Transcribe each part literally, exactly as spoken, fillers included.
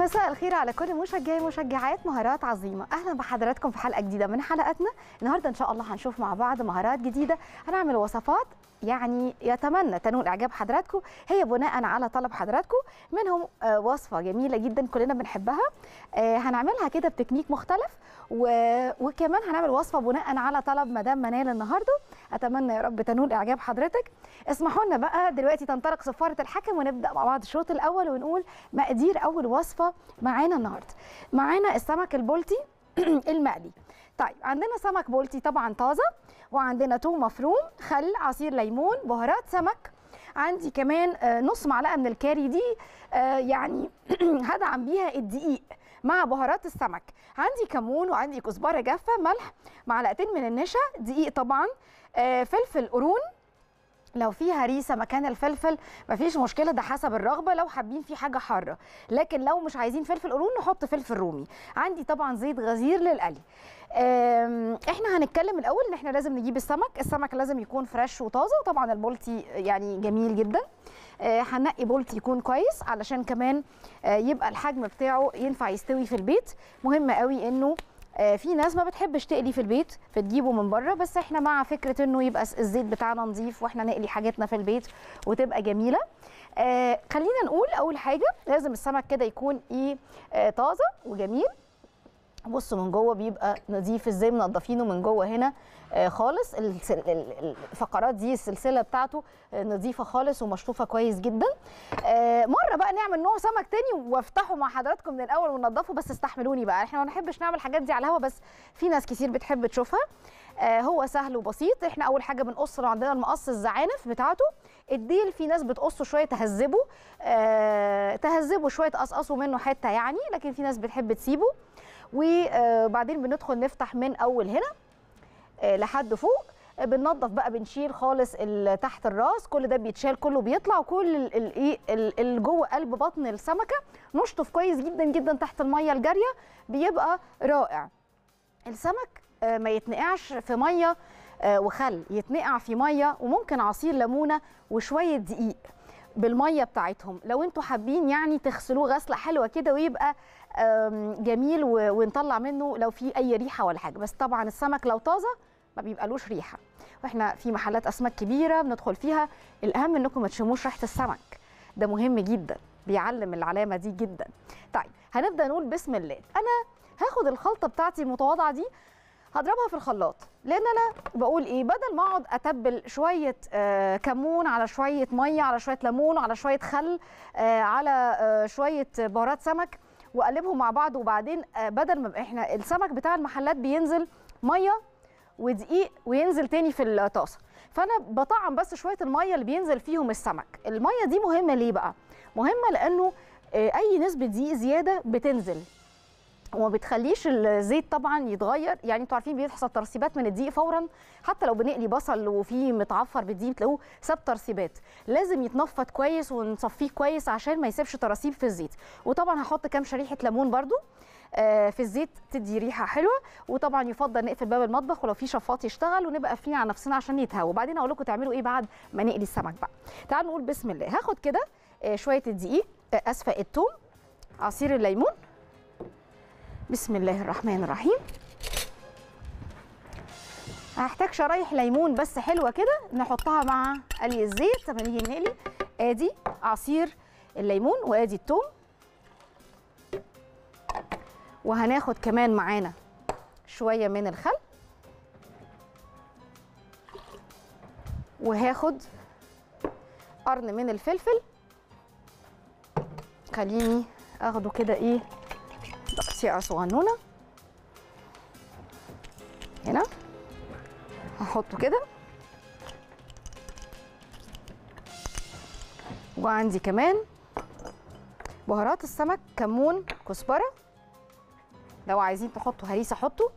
مساء الخير على كل مشجعي ومشجعات مهارات عظيمه. اهلا بحضراتكم في حلقه جديده من حلقاتنا. النهارده ان شاء الله هنشوف مع بعض مهارات جديده، هنعمل وصفات يعني يتمنى تنول اعجاب حضراتكم، هي بناء على طلب حضراتكم. منهم وصفه جميله جدا كلنا بنحبها، هنعملها كده بتكنيك مختلف، وكمان هنعمل وصفه بناء على طلب مدام منال النهارده. اتمنى يا رب تنول اعجاب حضرتك. اسمحوا لنا بقى دلوقتي تنطلق صفاره الحكم ونبدا مع بعض الشوط الاول ونقول مقادير اول وصفه معانا النهارده. معانا السمك البلطي المقلي. طيب عندنا سمك بلطي طبعا طازه، وعندنا توم مفروم، خل، عصير ليمون، بهارات سمك. عندي كمان نص معلقه من الكاري دي يعني هدعم بيها الدقيق مع بهارات السمك. عندي كمون وعندي كزبره جافه، ملح، معلقتين من النشا، دقيق طبعا، فلفل قرون لو في هريسه مكان الفلفل مفيش مشكله، ده حسب الرغبه لو حابين في حاجه حاره، لكن لو مش عايزين فلفل قرون نحط فلفل رومي. عندي طبعا زيت غزير للقلي. احنا هنتكلم الاول ان احنا لازم نجيب السمك، السمك لازم يكون فريش وطازه، وطبعا البلطي يعني جميل جدا. هنقي بلطي يكون كويس علشان كمان يبقى الحجم بتاعه ينفع يستوي في البيت. مهم قوي انه في ناس ما بتحبش تقلي في البيت فتجيبه من بره، بس احنا مع فكره انه يبقى الزيت بتاعنا نظيف واحنا نقلي حاجتنا في البيت وتبقى جميله. آه خلينا نقول اول حاجه لازم السمك كده يكون ايه آه طازه وجميل. بصوا من جوه بيبقى نظيف ازاي، منضفينه من جوه هنا آه خالص. الفقرات دي السلسله بتاعته آه نظيفه خالص ومشطوفه كويس جدا. آه مره بقى نعمل نوع سمك تاني وافتحه مع حضراتكم من الاول وننضفه، بس استحملوني بقى احنا ما بنحبش نعمل الحاجات دي على الهوا، بس في ناس كتير بتحب تشوفها. آه هو سهل وبسيط. احنا اول حاجه بنقص، لو عندنا المقص الزعانف بتاعته. الديل في ناس بتقصه شويه تهذبه، آه تهذبه شويه تقصقصوا منه حته يعني، لكن في ناس بتحب تسيبه. وبعدين بندخل نفتح من اول هنا لحد فوق، بننظف بقى، بنشيل خالص تحت الراس، كل ده بيتشال كله بيطلع، وكل الايه اللي جوه قلب بطن السمكه نشطف كويس جدا جدا تحت الميه الجاريه، بيبقى رائع. السمك ما يتنقعش في ميه وخل، يتنقع في ميه وممكن عصير ليمونه وشويه دقيق بالميه بتاعتهم. لو انتوا حابين يعني تغسلوه غسله حلوه كده ويبقى جميل ونطلع منه لو في اي ريحه ولا حاجه، بس طبعا السمك لو طازه ما بيبقالوش ريحه، واحنا في محلات اسماك كبيره بندخل فيها، الاهم انكم ما تشموش ريحه السمك، ده مهم جدا، بيعلم العلامه دي جدا. طيب هنبدا نقول بسم الله. انا هاخد الخلطه بتاعتي المتواضعه دي هضربها في الخلاط، لان انا بقول ايه، بدل ما اقعد اتبل شويه آه كمون على شويه ميه على شويه ليمون على شويه خل آه على آه شويه بهارات سمك واقلبهم مع بعض، وبعدين آه بدل ما احنا السمك بتاع المحلات بينزل ميه ودقيق وينزل تاني في الطاسه، فانا بطعم بس شويه الميه اللي بينزل فيهم السمك. الميه دي مهمه ليه بقى؟ مهمه لانه آه اي نسبه دقيق زياده بتنزل وما بتخليش الزيت طبعا يتغير، يعني انتوا عارفين بيحصل ترسيبات من الدقيق فورا، حتى لو بنقلي بصل وفيه متعفر بالدقيق تلاقوه ساب ترسيبات، لازم يتنفض كويس ونصفيه كويس عشان ما يسيبش تراسيب في الزيت. وطبعا هحط كام شريحه ليمون برده في الزيت تدي ريحه حلوه، وطبعا يفضل نقفل باب المطبخ ولو في شفاط يشتغل ونبقى قافلين على نفسنا عشان يتهوى. وبعدين اقول لكم تعملوا ايه بعد ما نقلي السمك بقى. تعالوا نقول بسم الله. هاخد كده شويه الدقيق، اسفه الثوم، عصير الليمون، بسم الله الرحمن الرحيم. هحتاج شرايح ليمون بس حلوه كده نحطها مع قلي الزيت لما نيجي نقلي. ادي عصير الليمون وادي الثوم، وهناخد كمان معانا شويه من الخل، وهاخد قرن من الفلفل. خليني اخده كده ايه تقطيعه صغنونه هنا، هحطه كده. وعندي كمان بهارات السمك، كمون، كزبره، لو عايزين تحطوا هريسه حطوا.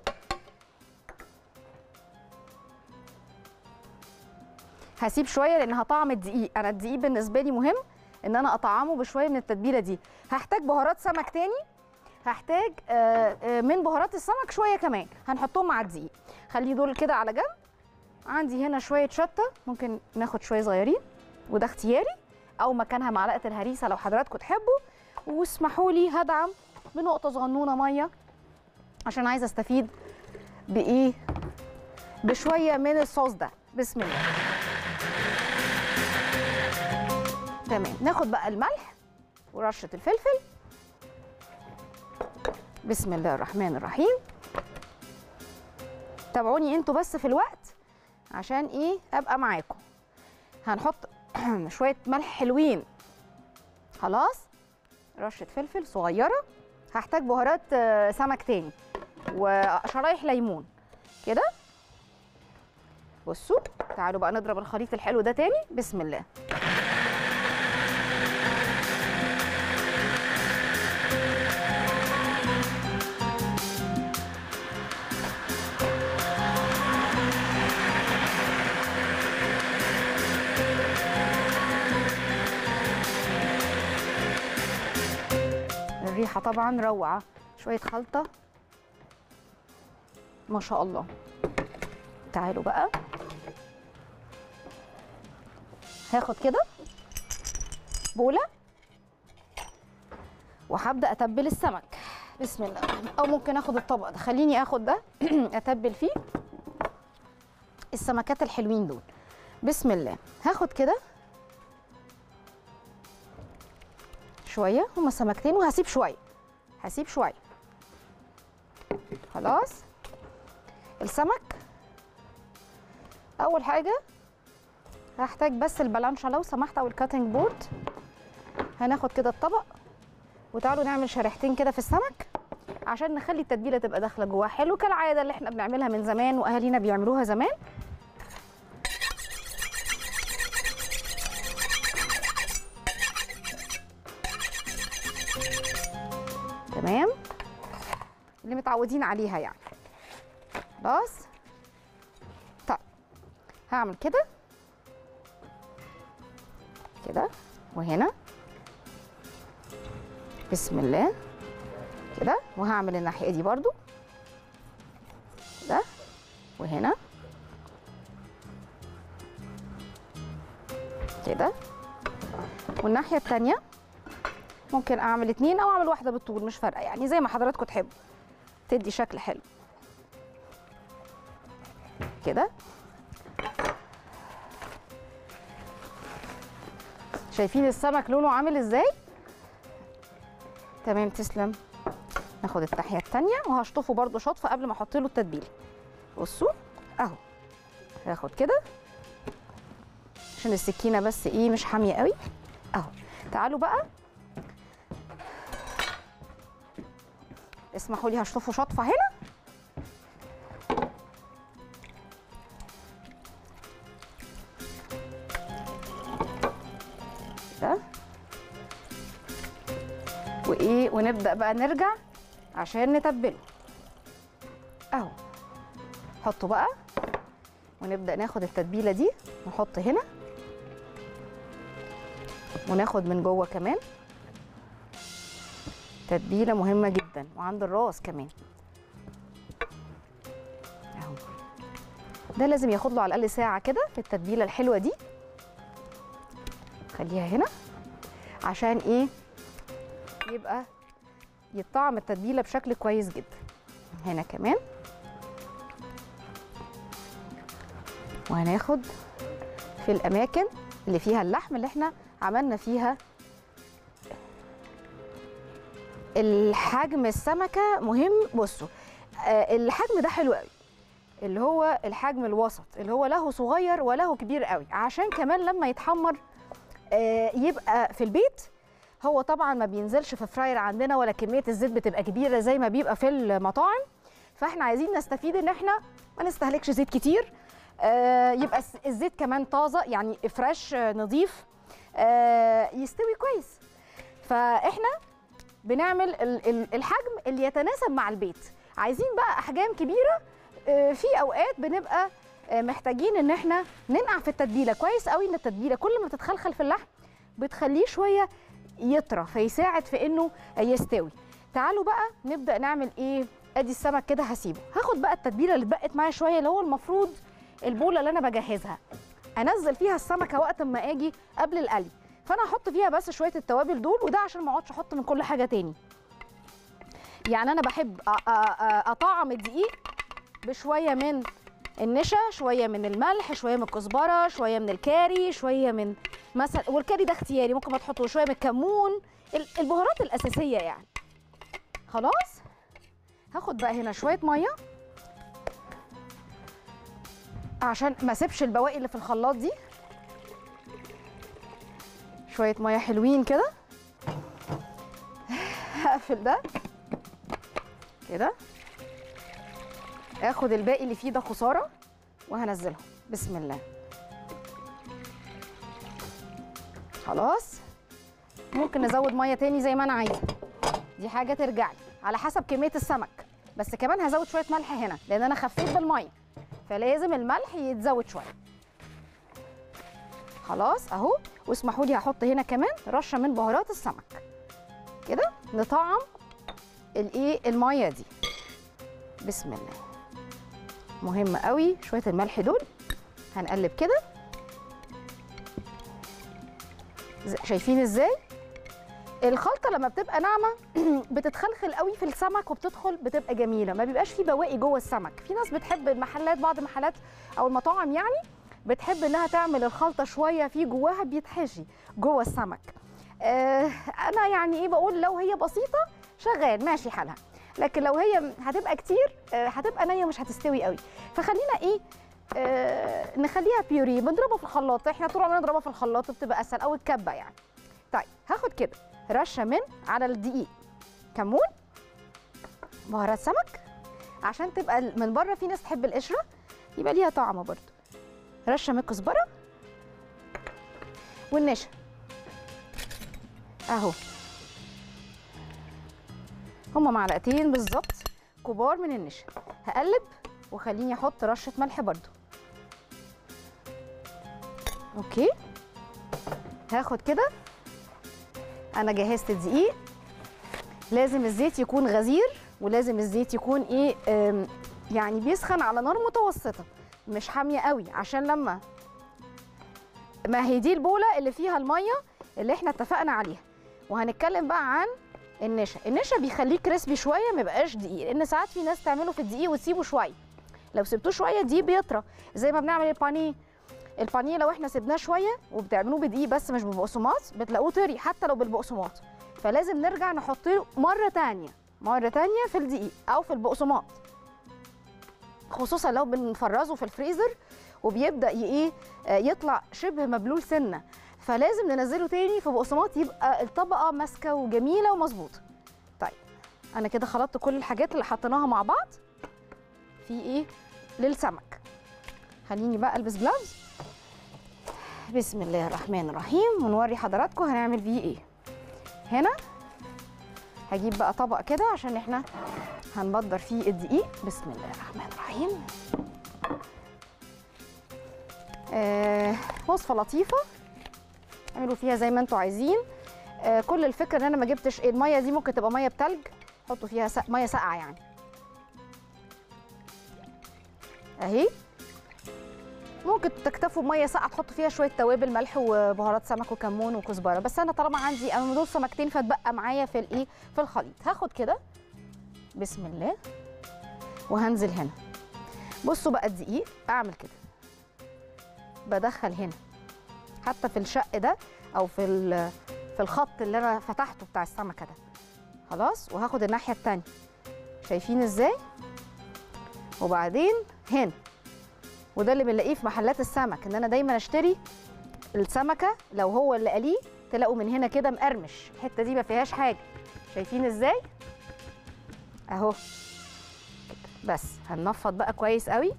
هسيب شويه لان هطعم الدقيق، انا الدقيق بالنسبه لي مهم ان انا اطعمه بشويه من التتبيله دي. هحتاج بهارات سمك تاني، هحتاج من بهارات السمك شويه كمان هنحطهم مع الدقيق. خلي دول كده على جنب. عندي هنا شويه شطه، ممكن ناخد شويه صغيرين وده اختياري، او مكانها معلقه الهريسه لو حضراتكم تحبوا. واسمحوا لي هدعم بنقطه صغنونه ميه عشان عايزه استفيد بايه، بشويه من الصوص ده. بسم الله. تمام، ناخد بقى الملح ورشه الفلفل. بسم الله الرحمن الرحيم. تابعوني انتوا بس في الوقت عشان ايه ابقى معاكم. هنحط شويه ملح حلوين، خلاص، رشه فلفل صغيره. هحتاج بهارات سمك تاني وشرايح ليمون كده. بصوا، تعالوا بقى نضرب الخليط الحلو ده تاني. بسم الله. الريحه طبعا روعه، شويه خلطه ما شاء الله. تعالوا بقى هاخد كده بوله وهبدا اتبل السمك. بسم الله. او ممكن اخد الطبق ده، خليني اخد ده اتبل فيه السمكات الحلوين دول. بسم الله. هاخد كده شويه، هما سمكتين وهسيب شويه، هسيب شويه. خلاص. السمك اول حاجه هحتاج بس البلانشا لو سمحت او الكاتنج بورد. هناخد كده الطبق وتعالوا نعمل شريحتين كده في السمك عشان نخلي التتبيله تبقى داخله جواه حلو، كالعاده اللي احنا بنعملها من زمان واهالينا بيعملوها زمان. تمام، اللي متعودين عليها يعني. خلاص. طيب هعمل كده كده وهنا. بسم الله كده. وهعمل الناحيه دي برضو كده وهنا كده. والناحيه التانيه ممكن اعمل اتنين او اعمل واحده بالطول، مش فارقه يعني، زي ما حضراتكم تحبوا، تدي شكل حلو كده. شايفين السمك لونه عامل ازاي؟ تمام، تسلم. ناخد الناحيه التانيه وهشطفه برده شطفه قبل ما احط له التتبيله. بصوا اهو، هاخد كده عشان السكينه بس ايه مش حاميه قوي اهو. تعالوا بقى اسمحوا لي هشطفه شطفه هنا. ده وايه، ونبدا بقى نرجع عشان نتبله اهو. حطوا بقى ونبدا ناخد التتبيله دي نحط هنا وناخد من جوه كمان. تتبيله مهمه جدا وعند الراس كمان اهو. ده لازم ياخد له على الاقل ساعه كده في التتبيله الحلوه دي. خليها هنا عشان ايه يبقى يطعم التتبيله بشكل كويس جدا. هنا كمان. وهناخد في الاماكن اللي فيها اللحم اللي احنا عملنا فيها الحجم. السمكه مهم. بصوا آه الحجم ده حلو قوي، اللي هو الحجم الوسط، اللي هو له صغير وله كبير قوي، عشان كمان لما يتحمر آه يبقى في البيت. هو طبعا ما بينزلش في فراير عندنا ولا كميه الزيت بتبقى كبيره زي ما بيبقى في المطاعم، فاحنا عايزين نستفيد ان احنا ما نستهلكش زيت كتير. آه يبقى الزيت كمان طازه يعني فريش آه نظيف، آه يستوي كويس. فاحنا بنعمل الحجم اللي يتناسب مع البيت. عايزين بقى احجام كبيره، آه في اوقات بنبقى آه محتاجين ان احنا ننقع في التتبيله كويس قوي، ان التتبيله كل ما بتتخلخل في اللحم بتخليه شويه يطرى فيساعد في انه يستوي. تعالوا بقى نبدا نعمل ايه. ادي السمك كده هسيبه. هاخد بقى التتبيله اللي اتبقت معايا شويه، اللي هو المفروض البوله اللي انا بجهزها انزل فيها السمكه وقت ما اجي قبل القلي. فانا هحط فيها بس شويه التوابل دول، وده عشان ما اقعدش احط من كل حاجه تاني. يعني انا بحب اطعم الدقيق بشويه من النشا، شويه من الملح، شويه من الكزبره، شويه من الكاري، شويه من مثلا، والكاري ده اختياري ممكن ما تحطه، شويه من الكمون، البهارات الاساسيه يعني. خلاص هاخد بقى هنا شويه ميه عشان ما اسيبش البواقي اللي في الخلاط دي. شويه ميه حلوين كده. هقفل ده كده، اخد الباقي اللي فيه ده خساره وهنزلهم. بسم الله. خلاص ممكن نزود ميه تاني زي ما انا عايزه، دي حاجه ترجع لي على حسب كميه السمك. بس كمان هزود شويه ملح هنا لان انا خفيت بالميه، فلازم الملح يتزود شويه. خلاص اهو. واسمحوا لي هحط هنا كمان رشه من بهارات السمك كده نطعم الايه الميه دي. بسم الله. مهم قوي شويه الملح دول. هنقلب كده. شايفين ازاي الخلطه لما بتبقى ناعمه بتتخلخل قوي في السمك وبتدخل بتبقى جميله، ما بيبقاش فيه بواقي جوه السمك. في ناس بتحب المحلات، بعض المحلات او المطاعم يعني بتحب انها تعمل الخلطه شويه في جواها بيتحشي جوه السمك. آه انا يعني ايه بقول لو هي بسيطه شغال ماشي حالها، لكن لو هي هتبقى كتير آه هتبقى نيه مش هتستوي قوي. فخلينا ايه آه نخليها بيوري، بنضربها في الخلاط. احنا طول عمرنا نضربها في الخلاط وبتبقى اسهل، او الكبه يعني. طيب هاخد كده رشه من على الدقيق كمون، بهارات سمك عشان تبقى من بره، في ناس تحب القشره يبقى ليها طعم برده. رشه من الكزبره والنشا اهو، هما معلقتين بالظبط كبار من النشا. هقلب وخليني احط رشه ملح برده. اوكي هاخد كده. انا جهزت الدقيق. لازم الزيت يكون غزير، ولازم الزيت يكون ايه يعني بيسخن على نار متوسطه مش حاميه قوي، عشان لما ما هي دي البوله اللي فيها الميه اللي احنا اتفقنا عليها. وهنتكلم بقى عن النشا. النشا بيخليه كريسبي شويه، ما يبقاش دقيق، لان ساعات في ناس تعمله في الدقيق وتسيبه شويه. لو سبتوه شويه الدقيق بيطرى، زي ما بنعمل البانيه. البانيه لو احنا سيبناه شويه وبتعملوه بدقيق بس مش ببقسماط بتلاقوه طري حتى لو بالبقسماط. فلازم نرجع نحط له مره ثانيه مره ثانيه في الدقيق او في البقسماط، خصوصا لو بنفرزه في الفريزر وبيبدا ايه يطلع شبه مبلول سنه، فلازم ننزله تاني في بقسماط يبقى الطبقه ماسكه وجميله ومظبوطه. طيب انا كده خلطت كل الحاجات اللي حطيناها مع بعض في ايه للسمك. خليني بقى البس جلافز. بسم الله الرحمن الرحيم، ونوري حضراتكم هنعمل فيه ايه. هنا هجيب بقى طبق كده عشان احنا هنبدر فيه الدقيق. بسم الله الرحمن الرحيم. آه وصفه لطيفه اعملوا فيها زي ما انتوا عايزين. آه كل الفكره ان انا ما جبتش الميه دي، ممكن تبقى ميه بتلج، حطوا فيها سق... ميه ساقعه يعني اهي. ممكن تكتفوا بميه ساقعه تحطوا فيها شويه توابل ملح وبهارات سمك وكمون وكزبره، بس انا طالما عندي انا دول سمكتين فاتبقى معايا في الايه في الخليط. هاخد كده بسم الله وهنزل هنا. بصوا بقى الدقيق اعمل كده، بدخل هنا حتى في الشق ده او في في الخط اللي انا فتحته بتاع السمكه ده. خلاص وهاخد الناحيه الثانيه. شايفين ازاي؟ وبعدين هنا، وده اللي بنلاقيه في محلات السمك، ان انا دايما اشتري السمكه لو هو اللي قليه تلاقوا من هنا كده مقرمش، الحته دي ما فيهاش حاجه. شايفين ازاي؟ اهو بس هننفض بقى كويس قوي.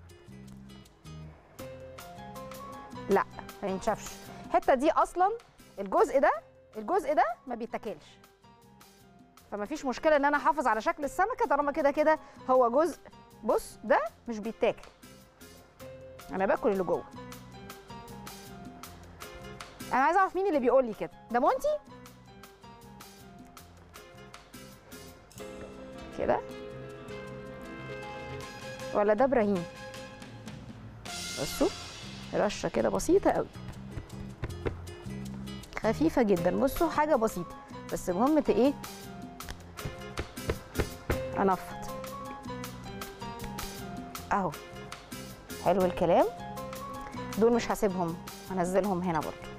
لا ما ينشفش الحته دي اصلا، الجزء ده الجزء ده ما بيتاكلش، فما فيش مشكله ان انا احافظ على شكل السمكه طالما كده كده هو جزء. بص ده مش بيتاكل، انا باكل اللي جوه. انا عايزه اعرف مين اللي بيقول لي كده، ده مونتي كده ولا ده ابراهيم؟ بصوا رشه كده بسيطه قوي. خفيفه جدا. بصوا حاجه بسيطه بس المهم ايه، انفض اهو. حلو الكلام. دول مش هسيبهم، هنزلهم هنا برضه.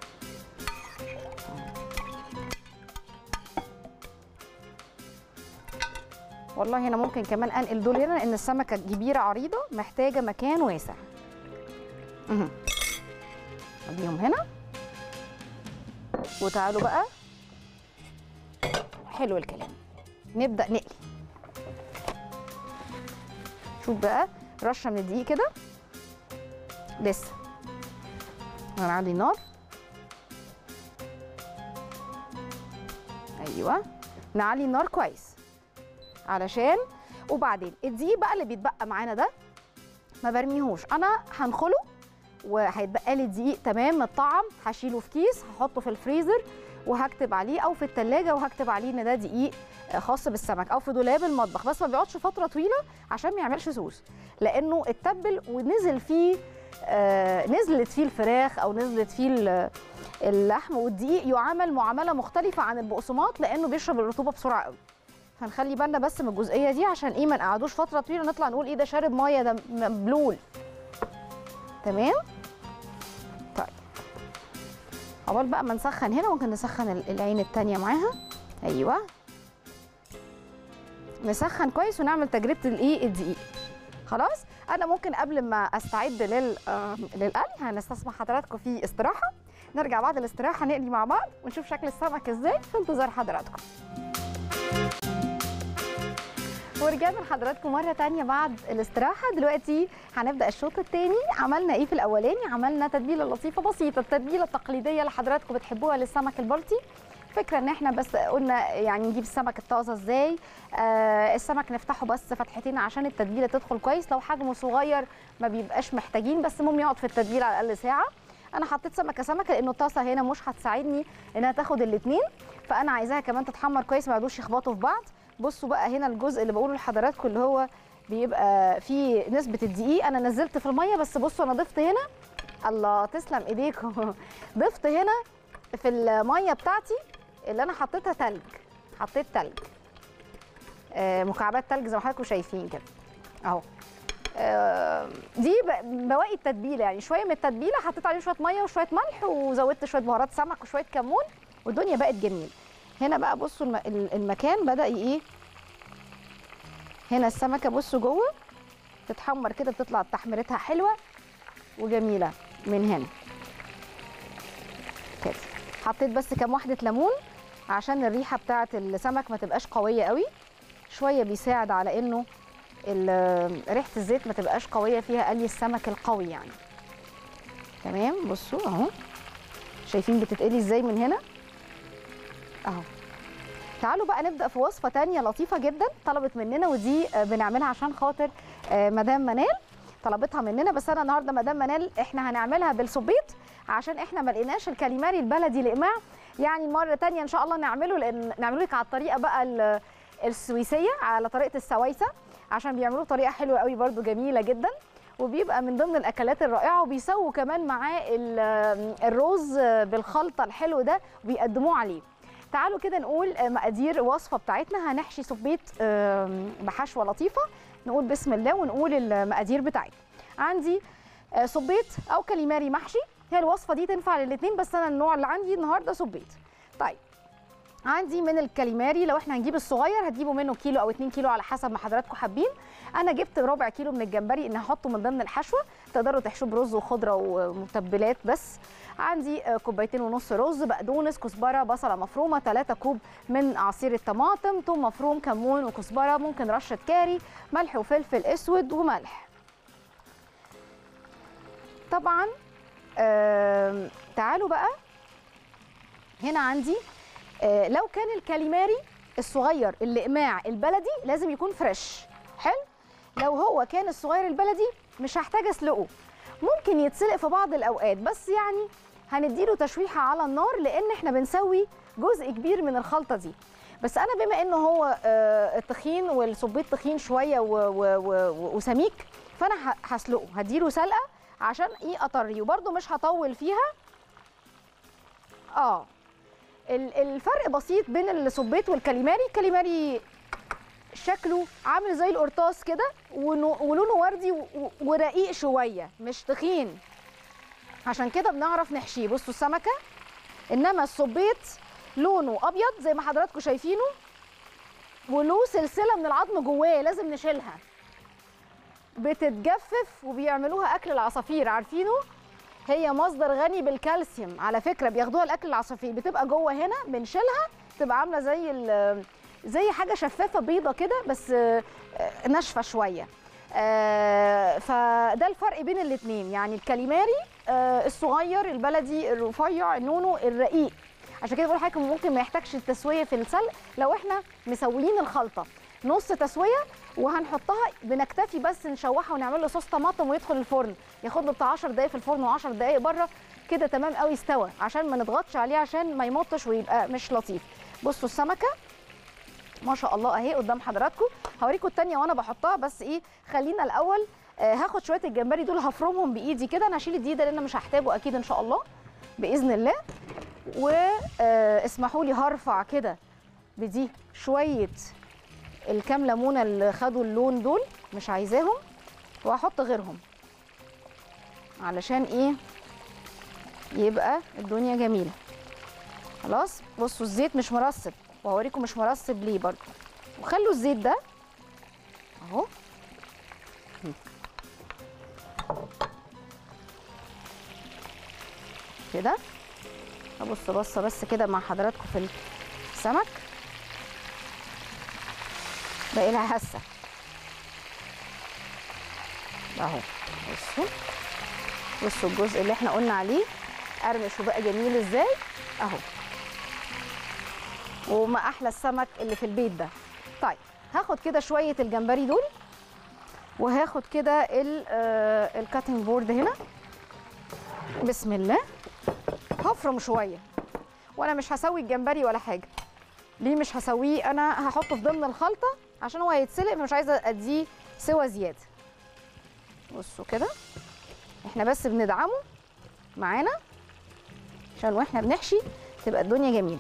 والله هنا ممكن كمان انقل دول هنا لان السمكه كبيره عريضه محتاجه مكان واسع. اها اديهم هنا. وتعالوا بقى، حلو الكلام، نبدا نقلي. شوف بقى رشه من الدقيق كده لسه. هنعلي النار. ايوه نعلي النار كويس علشان، وبعدين الدقيق بقى اللي بيتبقى معانا ده ما برميهوش، انا هنخله وهيتبقى لي دقيق تمام متطعم، هشيله في كيس هحطه في الفريزر وهكتب عليه او في الثلاجه وهكتب عليه ان ده دقيق خاص بالسمك او في دولاب المطبخ، بس ما بيقعدش فتره طويله عشان ما يعملش سوس، لانه اتبل ونزل فيه آه نزلت فيه الفراخ او نزلت فيه اللحم، والدقيق يعامل معامله مختلفه عن البقسماط لانه بيشرب الرطوبه بسرعه قوي. هنخلي بالنا بس من الجزئيه دي عشان ايه ما نقعدوش فتره طويله نطلع نقول ايه ده شارب ميه ده مبلول. تمام. طيب عقبال بقى ما نسخن هنا ممكن نسخن العين الثانيه معاها. ايوه نسخن كويس ونعمل تجربه الايه الدقيق. خلاص انا ممكن قبل ما استعد لل آه للقلي هنستسمح حضراتكم في استراحه، نرجع بعد الاستراحه نقلي مع بعض ونشوف شكل السمك ازاي في انتظار حضراتكم. ورجعنا لحضراتكم مره ثانيه بعد الاستراحه. دلوقتي هنبدا الشوط الثاني. عملنا ايه في الاولاني؟ عملنا تتبيله لطيفه بسيطه، التتبيله التقليديه اللي حضراتكم بتحبوها للسمك البلطي. فكره ان احنا بس قلنا يعني نجيب السمك الطازه ازاي، آه السمك نفتحه بس فتحتين عشان التتبيله تدخل كويس، لو حجمه صغير ما بيبقاش محتاجين بس المهم يقعد في التتبيله على الاقل ساعه. انا حطيت سمكه سمكه لانه الطاسه هنا مش هتساعدني انها تاخد الاثنين، فانا عايزاها كمان تتحمر كويس ما يقعدوش يخبطوا في بعض. بصوا بقى هنا الجزء اللي بقوله لحضراتكم اللي هو بيبقى فيه نسبه الدقيق، انا نزلت في الميه بس بصوا انا ضفت هنا، الله تسلم ايديكم ضفت هنا في الميه بتاعتي اللي انا حطيتها تلج، حطيت تلج آه مكعبات تلج زي ما حضراتكم شايفين كده اهو. آه دي بواقي التتبيله، يعني شويه من التتبيله حطيت عليه شويه ميه وشويه ملح وزودت شويه بهارات سمك وشويه كمون والدنيا بقت جميله. هنا بقى بصوا المكان بدا ايه، هنا السمكه بصوا جوه تتحمر كده، بتطلع تحميرتها حلوه وجميله من هنا كده. حطيت بس كام واحده ليمون عشان الريحه بتاعه السمك ما تبقاش قويه قوي، شويه بيساعد على انه ريحه الزيت ما تبقاش قويه فيها قلي السمك القوي يعني. تمام. بصوا اهو شايفين بتتقلي ازاي من هنا اهو. تعالوا بقى نبدا في وصفه تانية لطيفه جدا طلبت مننا، ودي بنعملها عشان خاطر مدام منال طلبتها مننا، بس انا النهارده مدام منال احنا هنعملها بالسبيط عشان احنا ما لقيناش الكاليماري البلدي الاقماع، يعني مره تانية ان شاء الله نعمله، لان نعمله لك على الطريقه بقى السويسيه على طريقه السويسه عشان بيعملوه طريقه حلوه قوي برده جميله جدا، وبيبقى من ضمن الاكلات الرائعه، وبيسووا كمان معاه الرز بالخلطه الحلو ده وبيقدموه عليه. تعالوا كده نقول مقادير الوصفه بتاعتنا. هنحشي سبيط بحشوه لطيفه، نقول بسم الله ونقول المقادير بتاعتنا. عندي سبيط او كاليماري محشي، هي الوصفه دي تنفع للاثنين بس انا النوع اللي عندي النهارده سبيط. طيب عندي من الكاليماري لو احنا هنجيب الصغير هتجيبوا منه كيلو او اتنين كيلو على حسب ما حضراتكم حابين. انا جبت ربع كيلو من الجمبري ان هحطه من ضمن الحشوه، تقدروا تحشوه برز وخضره ومتبلات بس. عندي كوبايتين ونص رز، بقدونس، كزبره، بصله مفرومه، ثلاثة كوب من عصير الطماطم، ثوم مفروم، كمون وكزبره، ممكن رشه كاري، ملح وفلفل اسود وملح. طبعا آه تعالوا بقى هنا عندي آه لو كان الكاليماري الصغير الاقماع البلدي لازم يكون فريش حلو، لو هو كان الصغير البلدي مش هحتاج اسلقه، ممكن يتسلق في بعض الاوقات بس يعني هنديله تشويحه على النار لان احنا بنسوي جزء كبير من الخلطه دي. بس انا بما انه هو آه تخين والسبيط تخين شويه وسميك فانا هسلقه، هديله سلقه عشان ايه اطريه، وبرده مش هطول فيها اه الفرق بسيط بين السبيط والكاليماري. الكاليماري شكله عامل زي القرطاس كده ولونه وردي ورقيق شويه، مش تخين، عشان كده بنعرف نحشيه. بصوا السمكه، انما السبيط لونه ابيض زي ما حضراتكم شايفينه، وله سلسله من العظم جواه لازم نشيلها، بتتجفف وبيعملوها اكل العصافير، عارفينه؟ هي مصدر غني بالكالسيوم على فكره، بياخدوها لاكل العصافير، بتبقى جوه هنا بنشيلها، تبقى عامله زي زي حاجه شفافه بيضه كده بس ناشفه شويه. فده الفرق بين الاثنين، يعني الكاليماري الصغير البلدي الرفيع نونو الرقيق، عشان كده بقول لحضرتك ممكن ما يحتاجش التسويه في السلق لو احنا مسويين الخلطه نص تسويه وهنحطها، بنكتفي بس نشوحها ونعمل له صوص طماطم ويدخل الفرن، ياخد له بتاع عشر دقائق في الفرن وعشر دقائق بره كده تمام قوي استوى، عشان ما نضغطش عليه عشان ما يمطش ويبقى مش لطيف. بصوا السمكه ما شاء الله اهي قدام حضراتكم، هوريكم الثانيه وانا بحطها، بس ايه خلينا الاول آه هاخد شويه الجمبري دول هفرمهم بايدي كده، انا هشيل الدقيق ده لان مش هحتاجه اكيد ان شاء الله باذن الله. واسمحوا لي هرفع كده بدي شويه الكام ليمونه اللي خدوا اللون دول، مش عايزاهم، وهحط غيرهم علشان ايه يبقى الدنيا جميله. خلاص بصوا الزيت مش مرسب، وهوريكم مش مرسب ليه برضو، وخلوا الزيت ده اهو كده. ابص بصه بس كده مع حضراتكم في السمك، باقي لها هسه اهو. بصوا بصوا الجزء اللي احنا قلنا عليه قرمش وبقى جميل ازاي اهو، وما احلى السمك اللي في البيت ده. طيب هاخد كده شويه الجمبري دول، وهاخد كده الكاتنج بورد هنا، بسم الله، هفرم شويه، وانا مش هسوي الجمبري ولا حاجه. ليه مش هسويه؟ انا هحطه في ضمن الخلطه عشان هو هيتسلق، فمش عايزه اديه سوى زياده. بصوا كده احنا بس بندعمه معانا عشان واحنا بنحشي تبقى الدنيا جميله.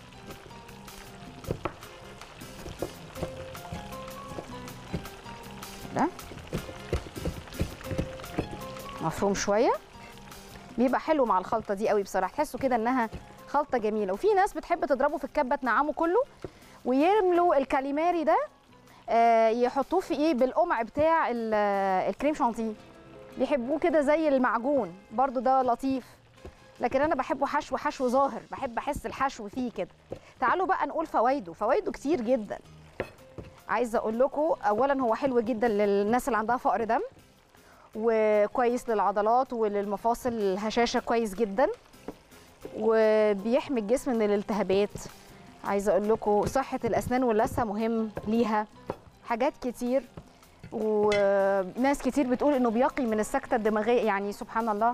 ده مفروم شويه، بيبقى حلو مع الخلطه دي قوي بصراحه، تحسوا كده انها خلطه جميله. وفي ناس بتحب تضربه في الكبه تنعمه كله ويرملوا الكاليماري ده آه يحطوه في ايه بالقمع بتاع الكريم شانتيه، بيحبوه كده زي المعجون برضو، ده لطيف. لكن انا بحبه حشو حشو ظاهر، بحب احس الحشو فيه كده. تعالوا بقى نقول فوائده، فوائده كتير جدا. عايزه اقول لكم اولا هو حلو جدا للناس اللي عندها فقر دم، وكويس للعضلات وللمفاصل، الهشاشه كويس جدا، وبيحمي الجسم من الالتهابات. عايزه اقول لكم صحه الاسنان واللثه مهم ليها، حاجات كتير. وناس كتير بتقول انه بيقي من السكته الدماغيه، يعني سبحان الله.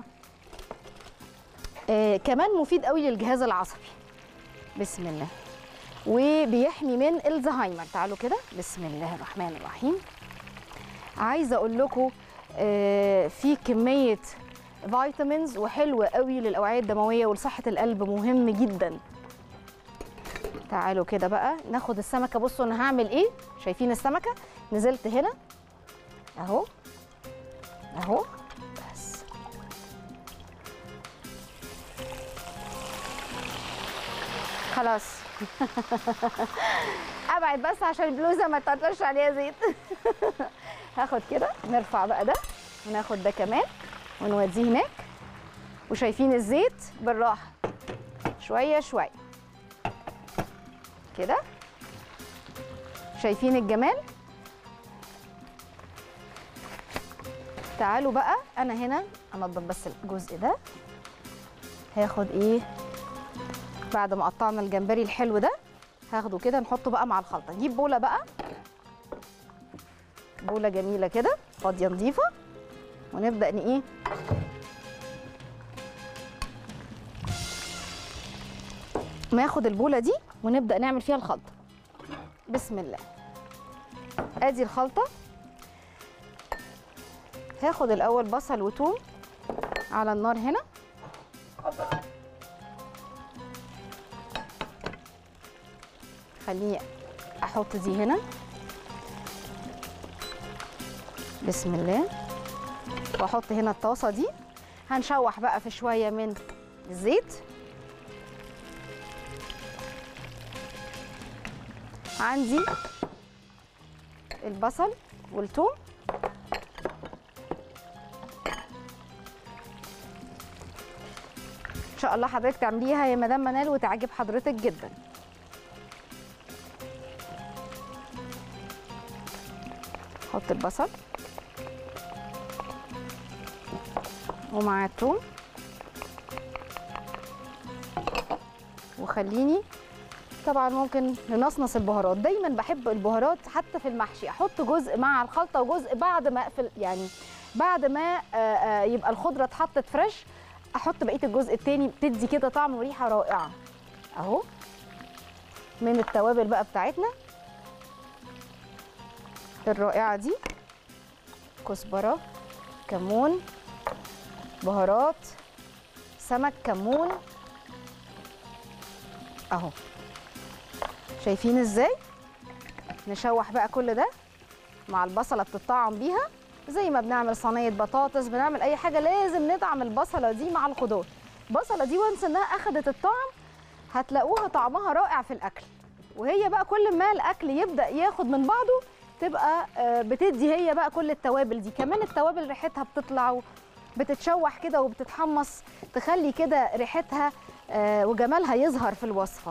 آه كمان مفيد قوي للجهاز العصبي، بسم الله، وبيحمي من الزهايمر. تعالوا كده بسم الله الرحمن الرحيم. عايزه اقول لكم آه في كميه فيتامينز وحلوه قوي للاوعيه الدمويه ولصحه القلب، مهم جدا. تعالوا كده بقى ناخد السمكه. بصوا انا هعمل ايه، شايفين السمكه نزلت هنا اهو اهو، بس خلاص ابعد بس عشان البلوزه ما تطلعش عليها زيت. هاخد كده نرفع بقى ده، وناخد ده كمان ونوديه هناك، وشايفين الزيت بالراحه شويه شويه كده، شايفين الجمال. تعالوا بقى انا هنا انضف بس الجزء ده، هاخد ايه بعد ما قطعنا الجمبري الحلو ده، هاخده كده نحطه بقى مع الخلطه. نجيب بوله بقى، بوله جميله كده فاضيه نظيفه، ونبدا ان ايه ناخد البوله دي ونبدا نعمل فيها الخلطه. بسم الله، ادي الخلطه. هاخد الاول بصل وثوم على النار هنا، خليني احط دي هنا. بسم الله. واحط هنا الطاسه دي. هنشوح بقى في شويه من الزيت. عندي البصل والثوم. ان شاء الله حضرتك تعمليها يا مدام منال وتعجب حضرتك جدا. حط البصل ومع الثوم، وخليني طبعا ممكن ننصنص البهارات. دايما بحب البهارات حتى في المحشي احط جزء مع الخلطه وجزء بعد ما اقفل، يعني بعد ما يبقى الخضره اتحطت فريش احط بقيه الجزء التاني، بتدي كده طعم وريحه رائعه. اهو من التوابل بقى بتاعتنا الرائعه دي، كزبره، كمون، بهارات سمك، كمون. اهو شايفين ازاي؟ نشوح بقى كل ده مع البصله بتطعم بيها زي ما بنعمل صينيه بطاطس، بنعمل اي حاجه لازم ندعم البصله دي مع الخضار. البصله دي وانس انها اخذت الطعم هتلاقوها طعمها رائع في الاكل، وهي بقى كل ما الاكل يبدا ياخد من بعضه تبقى بتدي هي بقى كل التوابل دي. كمان التوابل ريحتها بتطلع بتتشوح كده وبتتحمص، تخلي كده ريحتها وجمالها يظهر في الوصفه.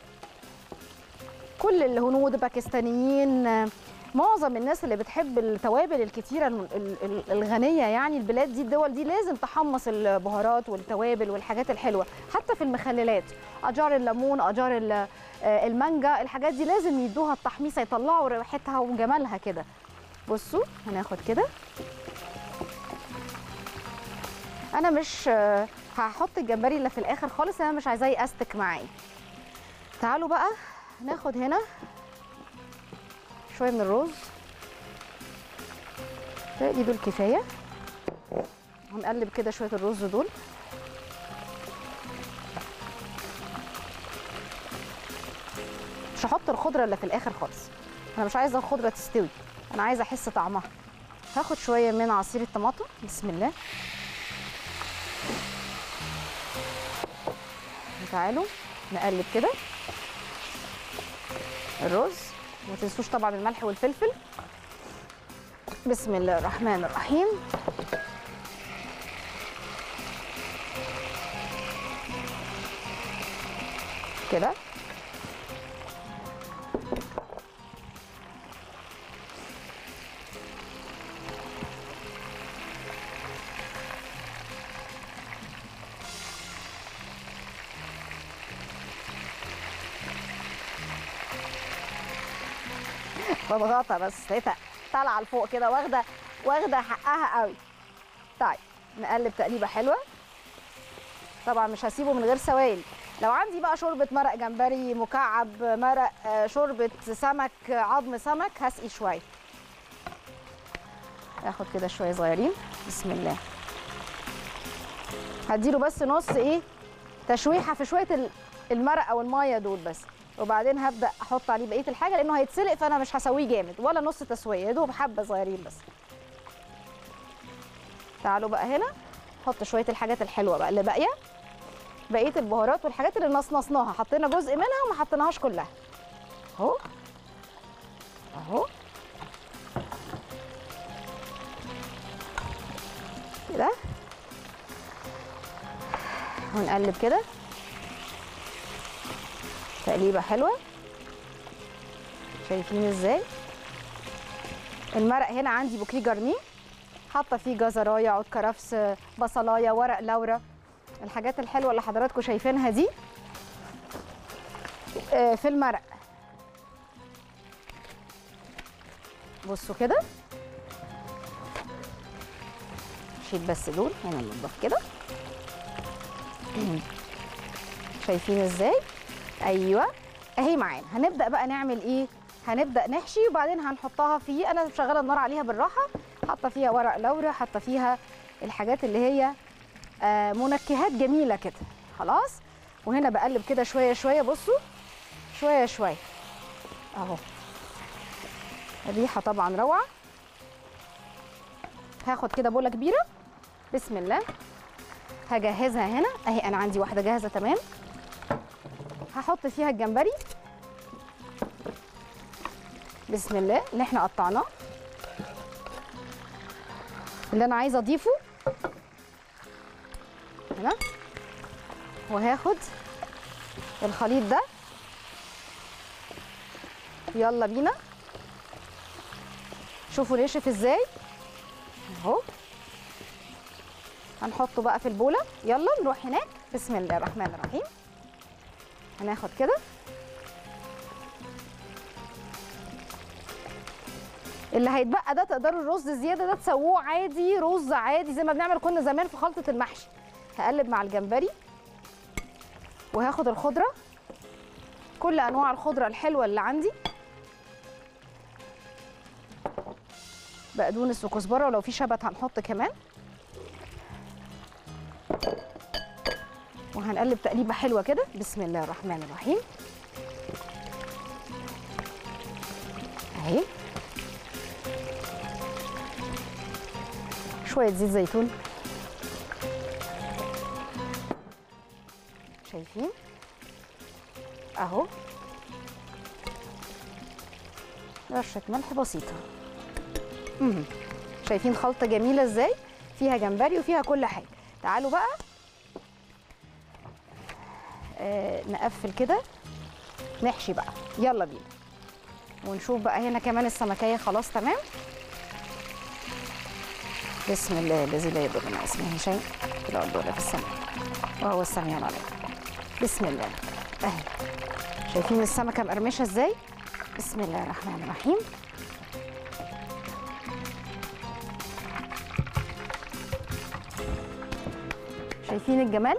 كل الهنود باكستانيين، معظم الناس اللي بتحب التوابل الكتيره الغنيه، يعني البلاد دي الدول دي لازم تحمص البهارات والتوابل والحاجات الحلوه. حتى في المخللات اجار الليمون، اجار المانجا، الحاجات دي لازم يدوها التحميصه يطلعوا ريحتها وجمالها كده. بصوا هناخد كده، انا مش هحط الجمبري اللي في الاخر خالص، انا مش عايزاه يأستك معايا. تعالوا بقى ناخد هنا شويه من الرز، تقلي دول كفايه. هنقلب كده شويه الرز دول. مش هحط الخضره اللي في الاخر خالص، انا مش عايزه الخضره تستوي، انا عايزه احس طعمها. هاخد شويه من عصير الطماطم. بسم الله. تعالوا نقلب كده الرز، وما تنسوش طبعا الملح والفلفل. بسم الله الرحمن الرحيم. كده بضغطها بس لقيتها طالعه لفوق كده، واخده واخده حقها قوي. طيب نقلب تقليبه حلوه. طبعا مش هسيبه من غير سوائل. لو عندي بقى شوربه مرق جمبري مكعب، مرق شوربه سمك، عظم سمك، هسقي شويه. اخد كده شويه صغيرين. بسم الله. هديله بس نص ايه تشويحه في شويه المرق او الميه دول بس، وبعدين هبدا احط عليه بقيه الحاجه لانه هيتسلق، فانا مش هسويه جامد ولا نص تسويه، يا دوب حبه صغيرين بس. تعالوا بقى هنا نحط شويه الحاجات الحلوه بقى اللي باقيه، بقيه البهارات والحاجات اللي نصنصناها، حطينا جزء منها وما حطيناهاش كلها. اهو اهو كده، ونقلب كده تقليبه حلوه. شايفين ازاي؟ المرق هنا عندي بوكيه جرنيه، حاطه فيه جزرايه، عود كرفس، بصلايه، ورق لورا، الحاجات الحلوه اللي حضراتكم شايفينها دي في المرق. بصوا كده، شيل بس دول هنا ننضف كده. شايفين ازاي؟ ايوه اهي معانا. هنبدا بقى نعمل ايه؟ هنبدا نحشي وبعدين هنحطها فيه. انا مشغله النار عليها بالراحه، حاطه فيها ورق لورا، حاطه فيها الحاجات اللي هي آه منكهات جميله كده. خلاص، وهنا بقلب كده شويه شويه. بصوا شويه شويه اهو الريحه طبعا روعه. هاخد كده بوله كبيره، بسم الله، هجهزها هنا اهي. انا عندي واحده جاهزه تمام. هحط فيها الجمبري بسم الله اللي احنا قطعناه، اللي انا عايزه اضيفه هنا. وهاخد الخليط ده، يلا بينا. شوفوا نشف ازاي اهو. هنحطه بقى في البوله، يلا نروح هناك. بسم الله الرحمن الرحيم. هناخد كده اللي هيتبقى ده، تقدروا الرز الزياده ده تسووه عادي رز عادي زي ما بنعمل كنا زمان في خلطه المحشي. هقلب مع الجمبري وهاخد الخضره، كل انواع الخضره الحلوه اللي عندي، بقدونس وكزبره، ولو في شبت هنحط كمان. وهنقلب تقليبه حلوه كده. بسم الله الرحمن الرحيم اهي. شويه زيت زيتون، شايفين اهو، رشه ملح بسيطه. امم شايفين خلطه جميله ازاي، فيها جمبري وفيها كل حاجه. تعالوا بقى آه نقفل كده، نحشي بقى، يلا بينا. ونشوف بقى هنا كمان السمكيه خلاص تمام. بسم الله الذي لا يضر مع اسمه شيء في الارض ولا في السماء وهو السميع العليم. بسم الله اهي. شايفين السمكه مقرمشه ازاي؟ بسم الله الرحمن الرحيم. شايفين الجمال؟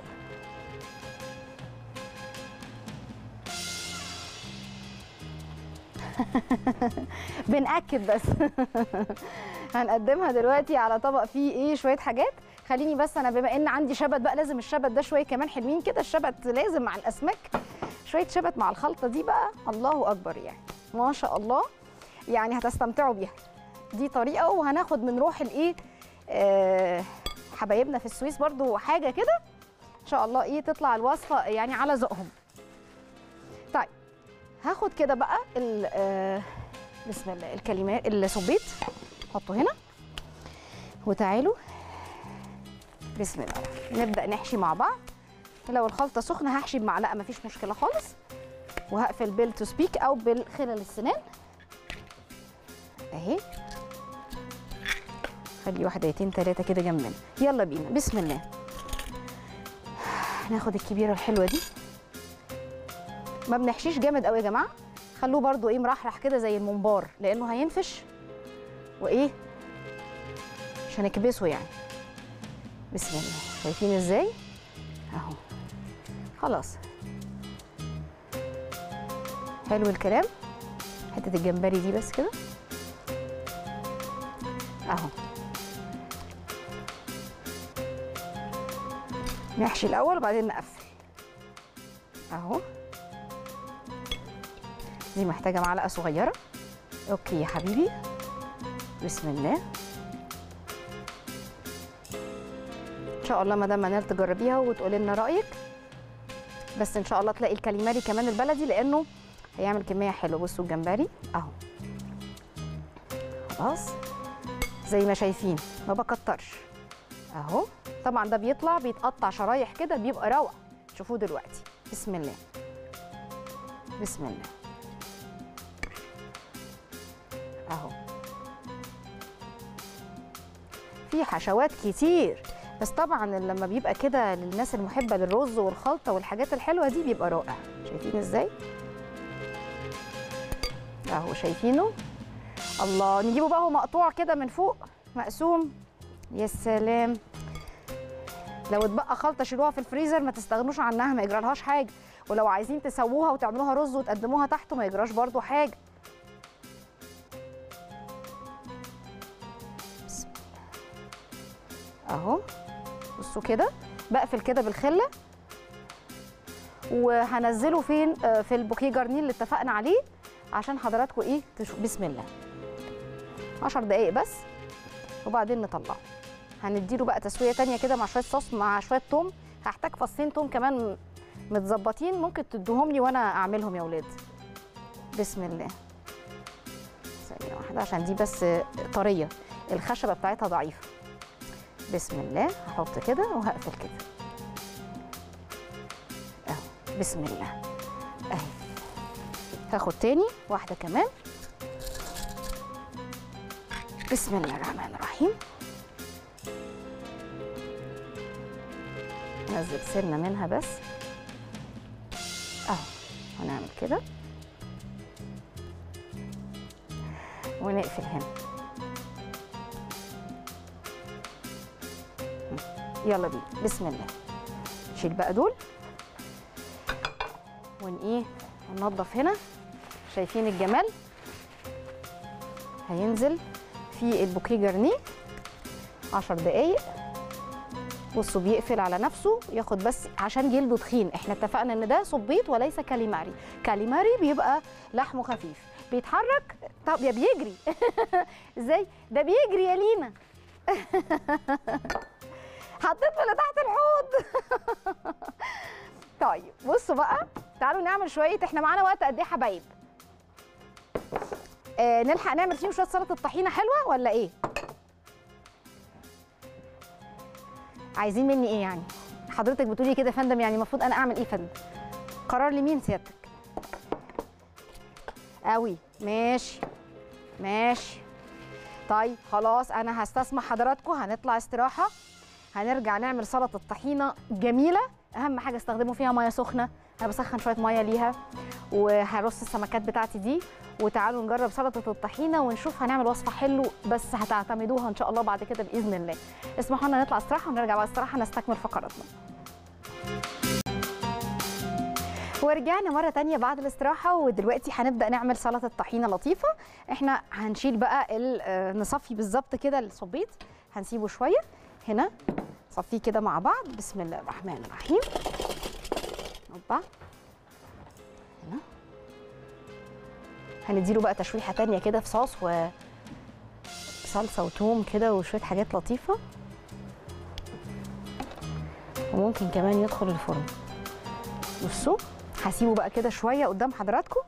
بنأكد بس. هنقدمها دلوقتي على طبق فيه ايه شويه حاجات. خليني بس انا بما ان عندي شبت بقى، لازم الشبت ده شويه كمان حلوين كده. الشبت لازم مع الاسماك، شويه شبت مع الخلطه دي بقى الله اكبر يعني، ما شاء الله. يعني هتستمتعوا بيها. دي طريقه. وهناخد من روح الايه آه حبايبنا في السويس برضو حاجه كده ان شاء الله ايه تطلع الوصفه يعني على ذوقهم. طيب هاخد كده بقى آه بسم الله الكلمات السبيط، حطه هنا. وتعالوا بسم الله نبدا نحشي مع بعض. لو الخلطه سخنه هحشي بمعلقه مفيش مشكله خالص، وهقفل بالتو سبيك او بالخلل السنان اهي. خلي واحدتين ثلاثه كده جنبنا، يلا بينا. بسم الله. ناخد الكبيره الحلوه دي، ما بنحشيش جامد قوي يا جماعه، خلوه برده ايه مرحرح كده زي الممبار، لانه هينفش وايه مش هنكبسه يعني. بسم الله. شايفين ازاي اهو خلاص. حلو الكلام. حته الجمبري دي بس كده اهو. نحشي الاول وبعدين نقفل اهو. دي محتاجه معلقه صغيره. اوكي يا حبيبي. بسم الله. ان شاء الله مدام منال تجربيها وتقولي لنا رايك. بس ان شاء الله تلاقي الكاليماري كمان البلدي لانه هيعمل كميه حلوه. بصوا الجمبري اهو خلاص زي ما شايفين، ما بكترش اهو. طبعا ده بيطلع بيتقطع شرايح كده بيبقى روعه. شوفوه دلوقتي. بسم الله. بسم الله اهو. في حشوات كتير، بس طبعا لما بيبقى كده للناس المحبه للرز والخلطه والحاجات الحلوه دي بيبقى رائع. شايفين ازاي اهو؟ شايفينه؟ الله. نجيبه بقى هو مقطوع كده من فوق مقسوم. يا سلام. لو اتبقى خلطه شيلوها في الفريزر ما تستغنوش عنها، ما يجرالهاش حاجه. ولو عايزين تسووها وتعملوها رز وتقدموها تحته ما يجراش برضو حاجه. اهو بصوا كده. بقفل كده بالخله وهنزله فين؟ في البوكيه جرنيل اللي اتفقنا عليه. عشان حضراتكم ايه تشوفوا. بسم الله. عشر دقايق بس وبعدين نطلعه. هنديله بقى تسويه تانية كده مع شويه صوص مع شويه توم. هحتاج فصين توم كمان متظبطين، ممكن تدوهم لي وانا اعملهم يا ولاد. بسم الله. ثانيه واحده عشان دي بس طريه، الخشبه بتاعتها ضعيفه. بسم الله. هحط كده وهقفل كده اهو. بسم الله اهي. هاخد تاني واحده كمان. بسم الله الرحمن الرحيم. نزل سنه منها بس اهو. هنعمل كده ونقفل هنا. يلا بينا. بسم الله. نشيل بقى دول ون ايه وننضف هنا. شايفين الجمال؟ هينزل في البوكيه جرنيه عشر دقايق. بصوا بيقفل على نفسه، ياخد بس عشان جلده تخين. احنا اتفقنا ان ده صبيط وليس كاليماري. كاليماري بيبقى لحمه خفيف بيتحرك. طب يا بيجري ازاي ده بيجري يا لينا حطيت من تحت الحوض طيب بصوا بقى، تعالوا نعمل شويه. احنا معانا وقت قد ايه يا حبايب؟ آه نلحق نعمل فيهم شويه سلطه طحينه حلوه ولا ايه؟ عايزين مني ايه يعني؟ حضرتك بتقولي كده يا فندم، يعني المفروض انا اعمل ايه يا فندم؟ قرار لمين سيادتك؟ قوي. ماشي ماشي. طيب خلاص انا هستسمح حضراتكم، هنطلع استراحه، هنرجع نعمل سلطه طحينه جميله. اهم حاجه استخدموا فيها ميه سخنه. انا بسخن شويه ميه ليها وهرص السمكات بتاعتي دي. وتعالوا نجرب سلطه الطحينه ونشوف هنعمل وصفه حلو، بس هتعتمدوها ان شاء الله بعد كده باذن الله. اسمحوا لنا نطلع استراحه ونرجع بعد استراحه نستكمل فقراتنا. ورجعنا مره تانية بعد الاستراحه، ودلوقتي هنبدا نعمل سلطه طحينه لطيفه. احنا هنشيل بقى نصفي بالظبط كده الصبيط، هنسيبه شويه هنا، نصفيه كده مع بعض. بسم الله الرحمن الرحيم. اوبا هنا. هنديله بقى تشويحه تانية كده في صوص وصلصه وتوم كده وشويه حاجات لطيفه، وممكن كمان يدخل الفرن. بصوا هسيبه بقى كده شويه قدام حضراتكم،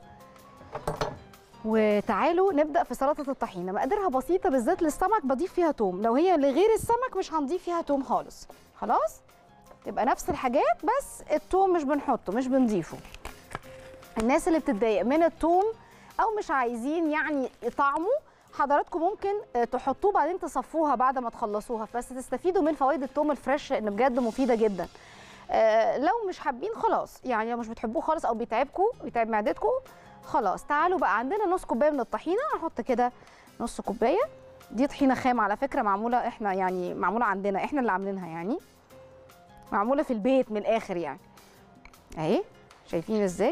وتعالوا نبدا في سلطه الطحينه. مقاديرها بسيطه، بالذات للسمك بضيف فيها توم. لو هي لغير السمك مش هنضيف فيها توم خالص. خلاص تبقى نفس الحاجات، بس التوم مش بنحطه، مش بنضيفه. الناس اللي بتتضايق من التوم او مش عايزين يعني طعمه، حضراتكم ممكن تحطوه بعدين تصفوها بعد ما تخلصوها، بس تستفيدوا من فوائد التوم الفريش لان بجد مفيده جدا. آه لو مش حابين خلاص، يعني لو مش بتحبوه خالص او بيتعبكم بيتعب معدتكم خلاص. تعالوا بقى، عندنا نص كوبايه من الطحينه، هحط كده نص كوبايه. دي طحينه خام على فكره، معموله احنا يعني معموله عندنا احنا اللي عاملينها، يعني معموله في البيت من الاخر يعني. اهي شايفين ازاي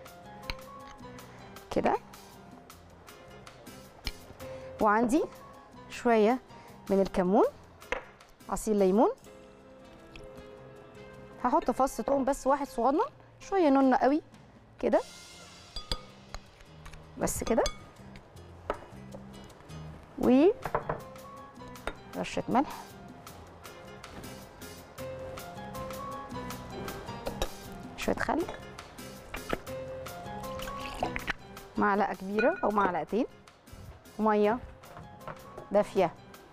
كده. وعندي شويه من الكمون، عصير ليمون. هحط فص توم بس واحد صغنن، شويه نونه قوي كده بس كده، ورشه ملح، شويه خل، معلقه كبيره او معلقتين، وميه دافيه.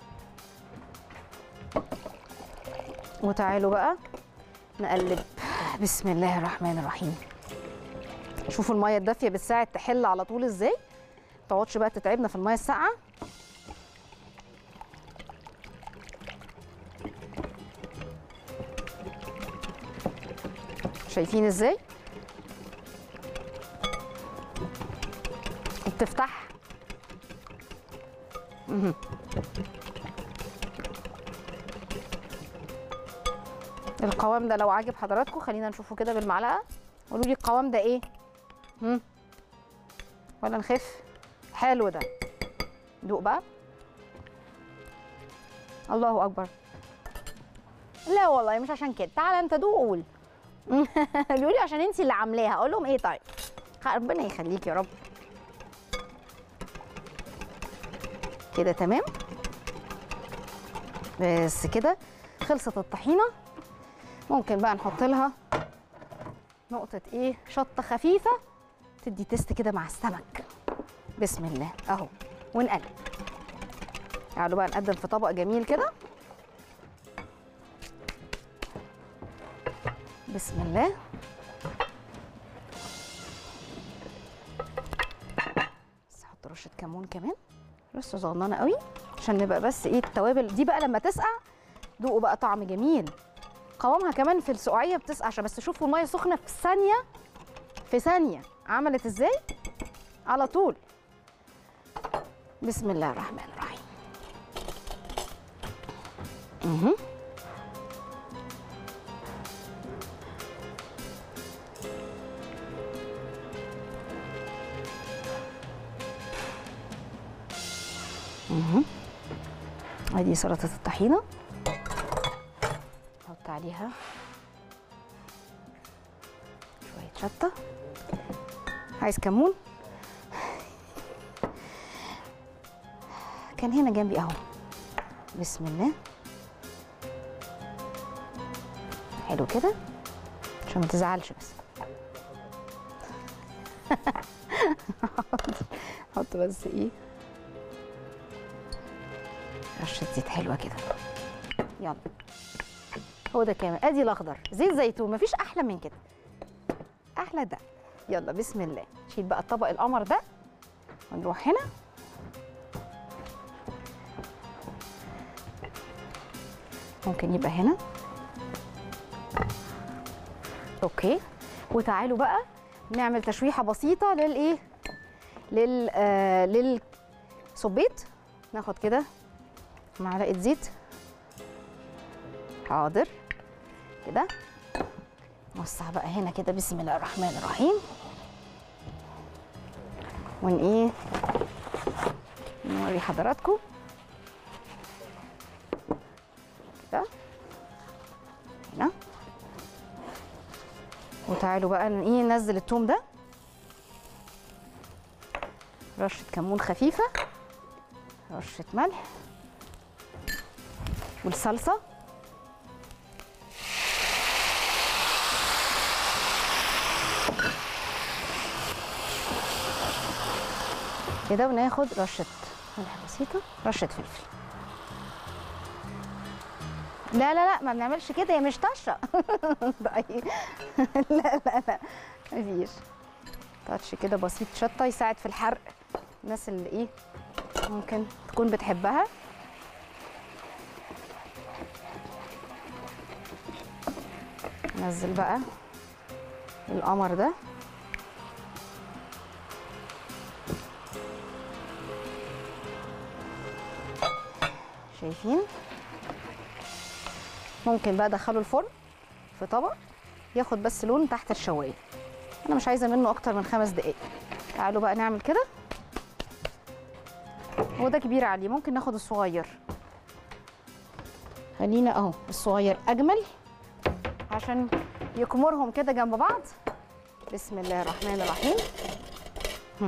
وتعالوا بقى نقلب. بسم الله الرحمن الرحيم. شوفوا الميه الدافيه بتساعد تحل على طول ازاي، ما تقعدش بقى تتعبنا في الميه الساقعه. شايفين ازاي بتفتح. القوام ده لو عاجب حضراتكم خلينا نشوفه كده بالمعلقه، قولوا لي القوام ده ايه؟ هم ولا نخف؟ حلو ده. دوق بقى. الله اكبر. لا والله مش عشان كده، تعالى انت دوق وقول. بيقولوا لي عشان انت اللي عاملاها، اقول لهم ايه؟ طيب ربنا يخليك يا رب. كده تمام. بس كده خلصت الطحينه. ممكن بقى نحط لها نقطه ايه شطه خفيفه تدي تيست كده مع السمك. بسم الله اهو، ونقلب. تعالوا بقى نقدم في طبق جميل كده. بسم الله. بس احط رشه كمون كمان، رشه صغننه قوي عشان نبقى بس ايه التوابل دي بقى لما تسقع دوقوا بقى طعم جميل. قوامها كمان في السقعيه بتسقع، عشان بس شوفوا الميه سخنه في ثانيه في ثانيه عملت ازاي على طول. بسم الله الرحمن الرحيم. اها اها ادي سلطه الطحينه. نحط عليها شويه شطه. عايز كمون؟ كان هنا جنبي اهو. بسم الله. حلو كده عشان ما تزعلش بس. حط بس ايه رشه زيت حلوه كده. يلا هو ده كمان. ادي الاخضر زيت زيتون، مفيش احلى من كده، احلى ده. يلا بسم الله. نشيل بقى الطبق القمر ده ونروح هنا. ممكن يبقى هنا. اوكي. وتعالوا بقى نعمل تشويحه بسيطه للايه لل آه للصبيط. ناخد كده معلقه زيت. حاضر كده. نوسع بقى هنا كده. بسم الله الرحمن الرحيم. ون ايه نوري حضراتكم كده هنا. وتعالوا بقى ايه ننزل الثوم ده. رشه كمون خفيفه، رشه ملح، والصلصه. كده. وناخد رشه ملح بسيطه، رشه فلفل. لا لا لا ما بنعملش كده، هي مش طشه. لا لا لا مفيش. تاتش كده بسيط شطه يساعد في الحرق. الناس اللي ايه ممكن تكون بتحبها. نزل بقى القمر ده. شايفين؟ ممكن بقى ادخله الفرن في طبق ياخد بس لون تحت الشوايه. انا مش عايزه منه اكتر من خمس دقايق. تعالوا بقى نعمل كده. هو ده كبير عليه، ممكن ناخد الصغير. خلينا اهو الصغير اجمل عشان يكمرهم كده جنب بعض. بسم الله الرحمن الرحيم. هم.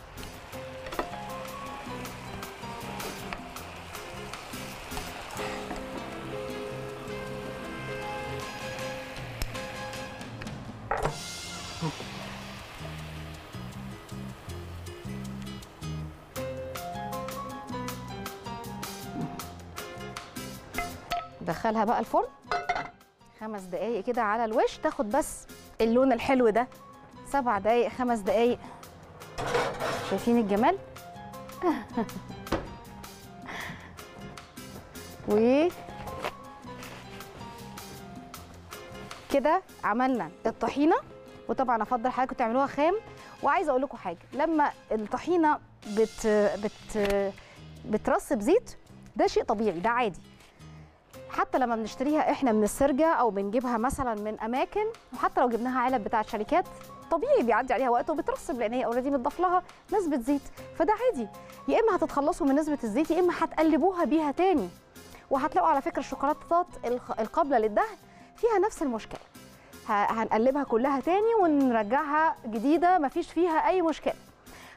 دخلها بقى الفرن خمس دقايق كده على الوش، تاخد بس اللون الحلو ده. سبع دقايق خمس دقايق. شايفين الجمال؟ و كده عملنا الطحينه. وطبعا افضل حضراتكم تعملوها خام. وعايزه اقول لكم حاجه، لما الطحينه بت بت بترص بزيت ده شيء طبيعي، ده عادي. حتى لما بنشتريها احنا من السرجه او بنجيبها مثلا من اماكن، وحتى لو جبناها علب بتاعت شركات، طبيعي بيعدي عليها وقت وبترسب لان هي اوريدي متضاف لها نسبه زيت، فده عادي. يا اما هتتخلصوا من نسبه الزيت يا اما هتقلبوها بيها تاني. وهتلاقوا على فكره الشوكولاتات القابله للدهن فيها نفس المشكله. هنقلبها كلها تاني ونرجعها جديده، مفيش فيها اي مشكله.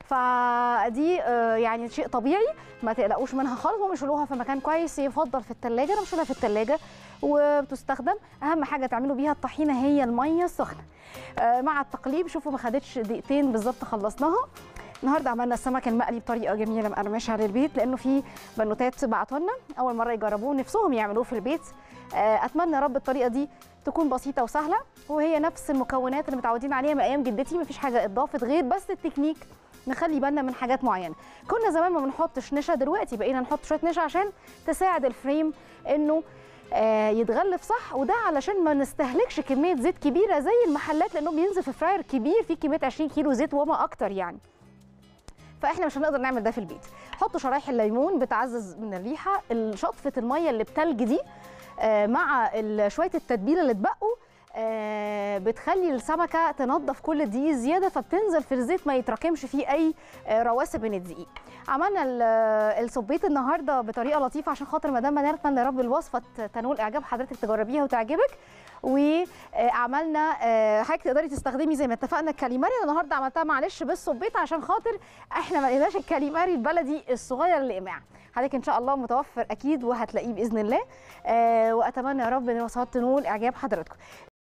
فدي آه، يعني شيء طبيعي، ما تقلقوش منها خالص. هم يشيلوها في مكان كويس، يفضل في الثلاجه. انا بشيلها في الثلاجه وبتستخدم. اهم حاجه تعملوا بيها الطحينه هي الميه السخنه. آه، مع التقليب شوفوا ما خدتش دقيقتين بالظبط خلصناها. النهارده عملنا السمك المقلي بطريقه جميله مقرمشه للبيت، لانه في بنوتات بعتوا لنا اول مره يجربوه نفسهم يعملوه في البيت. آه، اتمنى يا رب الطريقه دي تكون بسيطه وسهله، وهي نفس المكونات اللي متعودين عليها من ايام جدتي، مفيش حاجه اتضافت غير بس التكنيك نخلي بالنا من حاجات معينه. كنا زمان ما بنحطش نشا، دلوقتي بقينا نحط شويه نشا عشان تساعد الفريم انه آه يتغلف صح، وده علشان ما نستهلكش كميه زيت كبيره زي المحلات، لانه بينزل في فراير كبير فيه كميه عشرين كيلو زيت وما اكتر يعني. فاحنا مش هنقدر نعمل ده في البيت. حطوا شرايح الليمون بتعزز من الريحه، شطفه الميه اللي بتلج دي آه مع شويه التتبيله اللي اتبقوا آه بتخلي السمكه تنضف كل الدقيق الزياده، فبتنزل في الزيت ما يتراكمش فيه اي آه رواسب من الدقيق. عملنا السبيت النهارده بطريقه لطيفه عشان خاطر مدام منال، اتمنى يا رب الوصفه تنول اعجاب حضرتك، تجربيها وتعجبك. وعملنا حضرتك تقدري تستخدمي زي ما اتفقنا الكاليماري. انا النهارده عملتها معلش بالسبيت عشان خاطر احنا ما لقيناش الكاليماري البلدي الصغير الاقماع. حضرتك ان شاء الله متوفر اكيد وهتلاقيه باذن الله. واتمنى يا رب ان الوصفات تنول اعجاب حضراتكم.